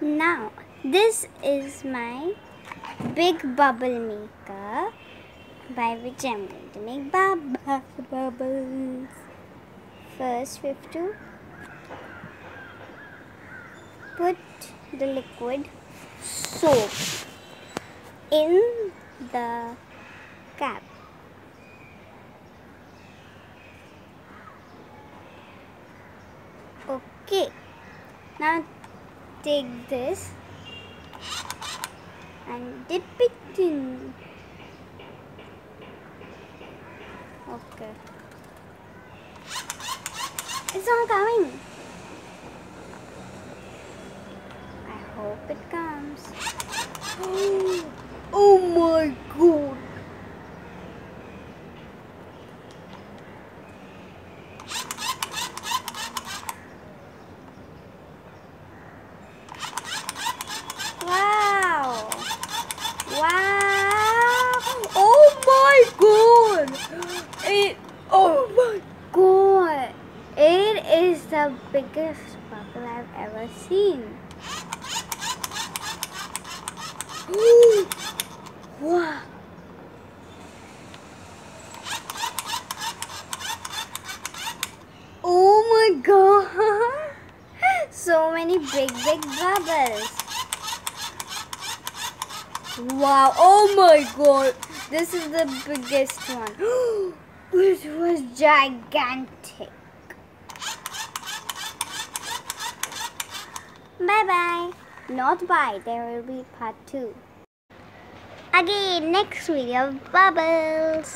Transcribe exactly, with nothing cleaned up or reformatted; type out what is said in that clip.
Now, this is my big bubble maker by which I'm going to make bub bubbles. First, we have to put the liquid soap in the cap. Okay, now take this and dip it in. Okay, it's not coming. I hope it comes. Oh my god! Wow! Wow! Oh my god! It, oh my god! It is the biggest bubble I've ever seen. Wow! Oh my god! So many big, big bubbles. Wow! Oh my god! This is the biggest one. It was gigantic. Bye bye. Not bye. There will be part two. Again, next video of bubbles.